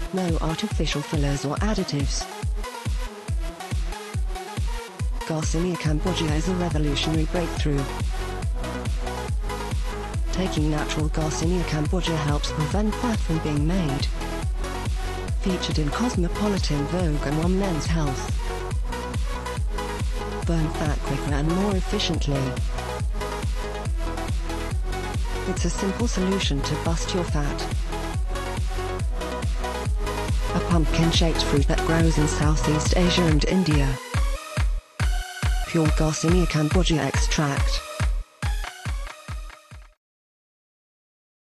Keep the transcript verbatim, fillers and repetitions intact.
No artificial fillers or additives. Garcinia Cambogia is a revolutionary breakthrough. Taking natural Garcinia Cambogia helps prevent fat from being made. Featured in Cosmopolitan, Vogue and on Men's Health. Burn fat quicker and more efficiently. It's a simple solution to bust your fat. A pumpkin-shaped fruit that grows in Southeast Asia and India. Pure Garcinia Cambogia extract.